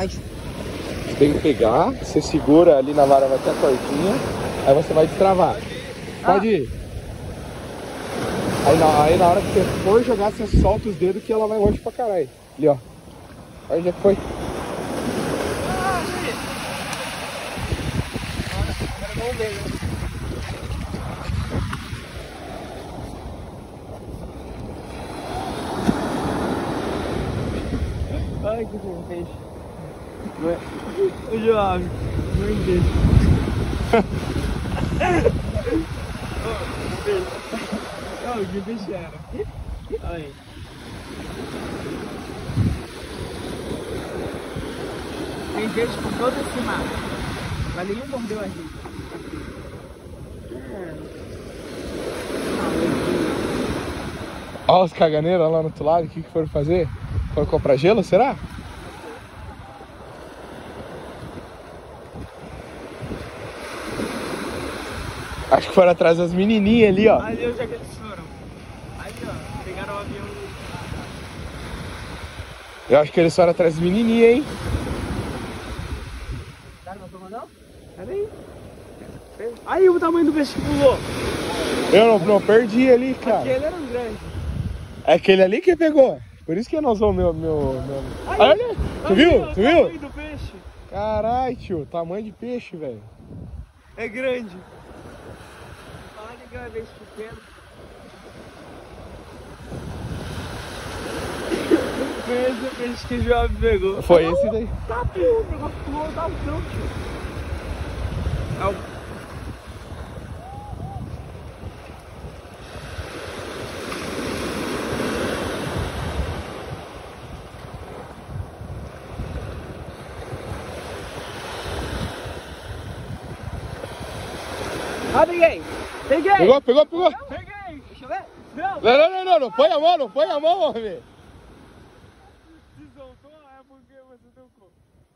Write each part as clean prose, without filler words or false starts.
mais. Você tem que pegar, você segura ali na vara, vai ter a cordinha, aí você vai destravar. Pode ir. Aí na hora que você for jogar, você solta os dedos que ela vai longe pra caralho. Ali, ó. Aí já foi. Agora vamos ver, né? Ai, que peixe. O jovem. Meu Deus. Olha que peixe era. Olha aí. Tem gente com todo esse mar. Mas nenhum mordeu a gente. Olha os caganeiros lá no outro lado, o que foram fazer? Foram comprar gelo, será? Acho que foram atrás das menininhas ali, ó. Ali onde é que eles foram? Ali, ó. Pegaram o avião. Eu acho que eles foram atrás das menininhas, hein? Tá, não tomou não? Pera aí. Aí o tamanho do peixe que pulou. Eu não perdi ali, cara. Aquele era um grande. É aquele ali que pegou. Por isso que nós vamos meu... Aí, olha, tu viu? Tu viu? O tamanho do peixe. Caralho, tio, tamanho de peixe, velho. É grande. Olha que é peixe pequeno. Foi esse peixe que o jovem pegou. Foi esse daí. Tá pô, o negócio pulou, tá não, tio. É o... Ah, peguei! Peguei! Pegou? Peguei! Deixa eu ver! Não põe a mão, homem. Se soltou, é porque você tocou.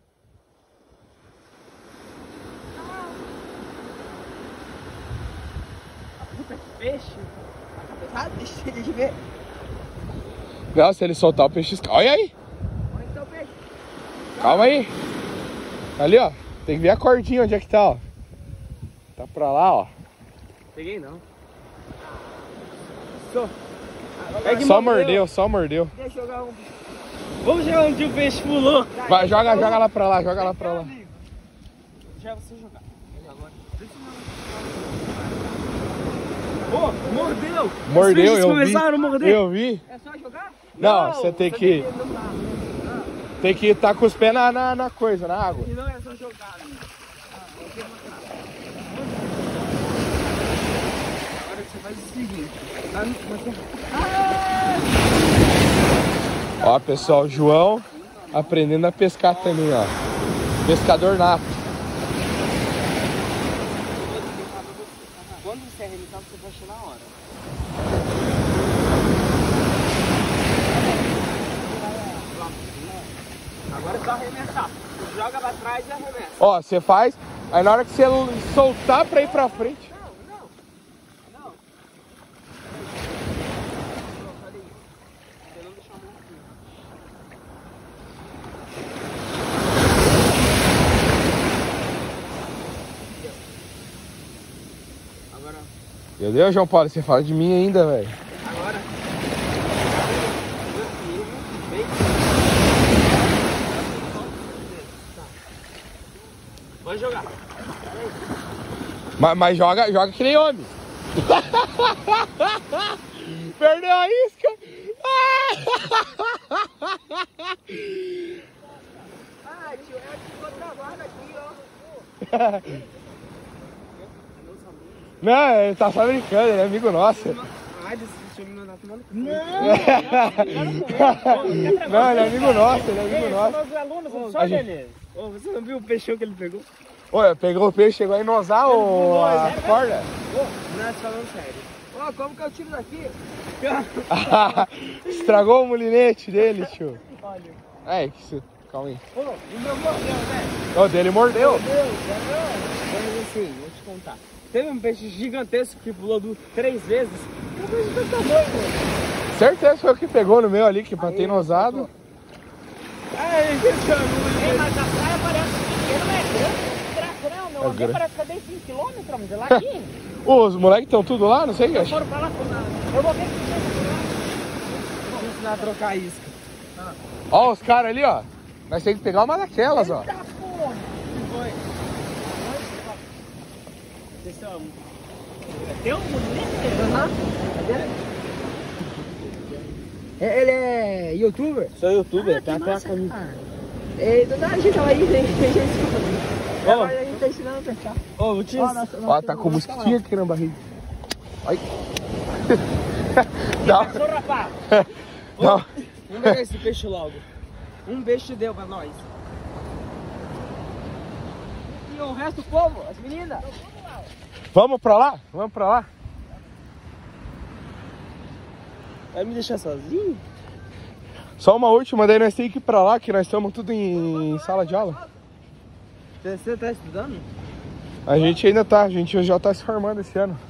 Puta que peixe! Ah, deixa eu ver. Não, se ele soltar o peixe... Olha aí! Onde tá o peixe? Calma aí. Ali, ó. Tem que ver a cordinha onde é que tá, ó. Tá pra lá, ó. Peguei não. Só mordeu. Deixa eu jogar um. Vamos jogar onde o peixe pulou. Vai, joga lá pra lá, joga lá pra lá. Já você jogar. Agora. Ô, mordeu! Mordeu, Os peixes começaram a morder. Eu vi. É só jogar? Não, você tem que... Tem que estar com os pés na coisa, na água. E não é só jogar, né? Agora você faz o seguinte. Ó, pessoal, João aprendendo a pescar também, ó. Pescador nato. Quando você arremessar, você vai na hora. Agora é só arremessar. Você joga pra trás e arremessa. Ó, você faz, aí na hora que você soltar pra ir pra frente. Não. Você não deixou a mão aqui. Agora. Meu Deus, João Paulo, você fala de mim ainda, velho. Agora. Pode jogar. Mas joga que nem homem. Perdeu a isca. Ah, tio, é que outra guarda aqui, ó. Não, ele tá só brincando, ele é amigo nosso. Ah, deixa eu me mandar tomando. Não, ele é amigo nosso, Nossos alunos são só deles. Você não viu o peixão que ele pegou? Olha, pegou o peixe, chegou a enosar a corda. Nós falando sério. Ó, como que eu tiro daqui? Estragou o molinete dele, tio. Olha. É, que isso. Calma aí. Ô, o meu mordeu, né? O dele mordeu. Mas assim, vou te contar. Teve um peixe gigantesco que pulou 3 vezes. Um peixe do tamanho, mano. Certeza foi o que pegou no meu ali, que pra ter enosado. Ai, que chamou. mas a praia parece pequena, mas é grande. Meu amigo parece que é 5 km, mas é lá aqui. Os moleques estão tudo lá, não sei, Eu acho. foram pra lá, eu vou ver se você vou ensinar a trocar isca. Ó, os caras ali, ó. Nós temos que pegar uma daquelas, ó. Eita porra! Foi. Vocês são... Tem um bonito? Aham. Ele é youtuber? Sou youtuber, tá até a camisa. A gente tava aí, tem gente Ó. agora a gente tá ensinando a pescar. Ô, vou te Ó, tá com mosquitinha aqui na barriga. Ai. Dá. Passou, rapaz. Não. Vamos pegar esse peixe logo. Um peixe deu pra nós. E o resto do povo, as meninas? Vamos pra lá? Vamos pra lá? Vai me deixar sozinho? Só uma última, daí nós temos que ir pra lá, que nós estamos tudo em sala de aula. Você tá estudando? A gente ainda tá, a gente já tá se formando esse ano.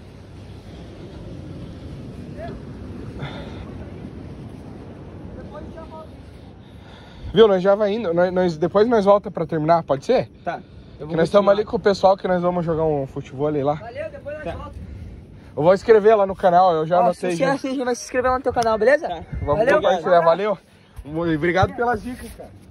Viu, nós já vai indo, depois nós volta pra terminar, pode ser? Tá. Que nós estamos ali com o pessoal que nós vamos jogar um futebol ali lá. Valeu, depois nós voltamos. Eu vou escrever lá no canal, eu já anotei. Se você vai se inscrever lá no teu canal, beleza? Vamos Valeu, compartilhar, valeu. Obrigado pelas dicas, cara.